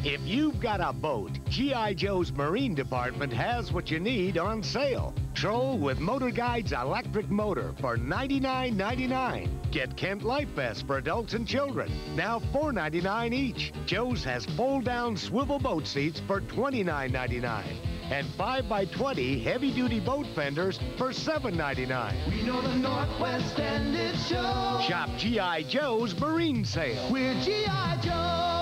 If you've got a boat, G.I. Joe's Marine Department has what you need on sale. Troll with Motor Guide's electric motor for $99.99. Get Kent Life Vest for adults and children, now $4.99 each. Joe's has fold-down swivel boat seats for $29.99. And 5x20 heavy-duty boat fenders for $7.99. We know the Northwest and it shows. Shop G.I. Joe's Marine Sale. We're G.I. Joe.